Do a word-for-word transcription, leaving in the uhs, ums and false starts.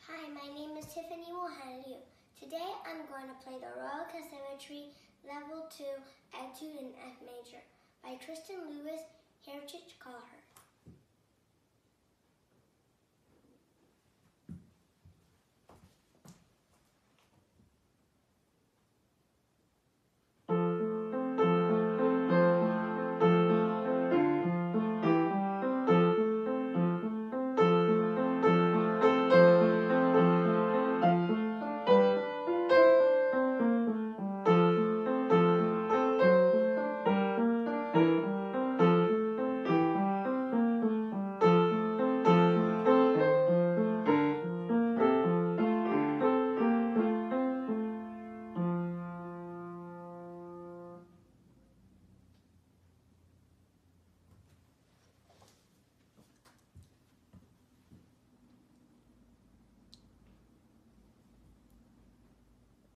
Hi, my name is Tiffany. Today I'm going to play the Royal Conservatory Level two Etude in F Major by Tristan Lewis, Heinrich, Kohler.